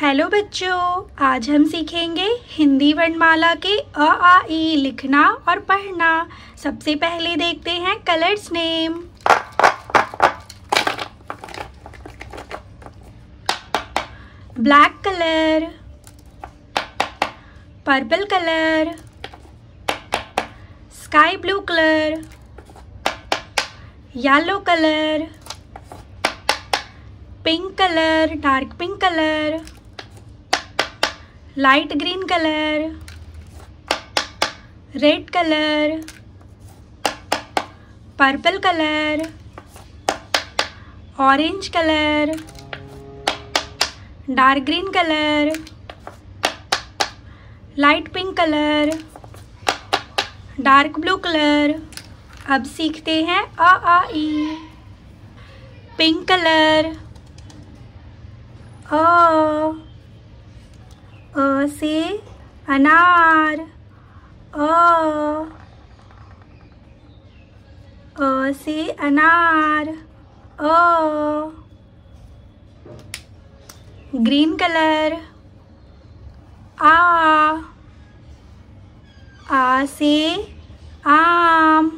Hello बच्चों, आज हम सीखेंगे हिंदी वर्णमाला के अ आ ई लिखना और पढ़ना। सबसे पहले देखते हैं colours name. Black colour, purple colour, sky blue colour, yellow colour, pink colour, dark pink colour, light green colour, red colour, purple colour, orange colour, dark green colour, light pink colour, dark blue colour. अब सीखते हैं अ आ ई। Pink colour, अ से अनार, अ से अनार, green colour, आ से आम,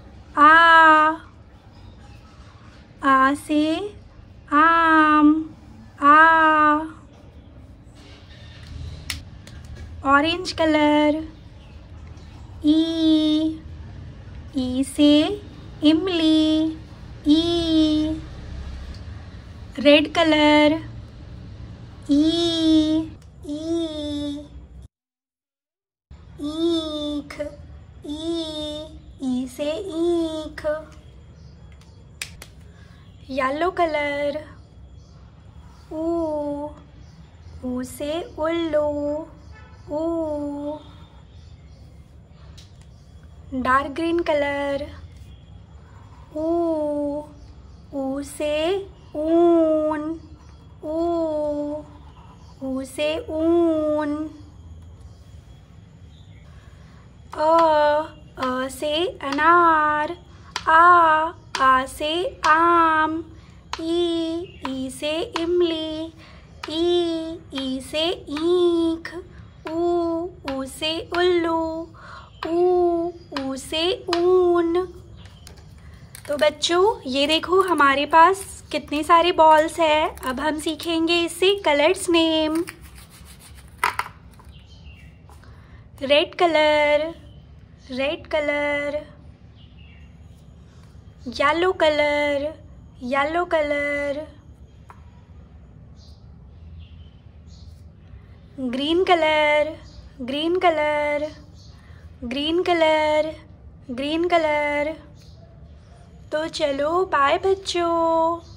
आ से आम, ऑरेंज कलर, ई से इमली, रेड कलर, ईख, ई से ईख। येलो कलर, ऊ से उल्लू, डार्क ग्रीन कलर, ऊ से ऊन, ऊ से ऊन। अ से अनार, आ से आम, ई से इमली, ई से ईख, ऊ से उल्लू, ऊ से ऊन। तो बच्चों, ये देखो हमारे पास कितने सारे बॉल्स हैं। अब हम सीखेंगे इससे colours name. Red colour, red colour, yellow colour, yellow colour, green colour, green colour, green colour, green colour. तो चलो बाय बच्चों।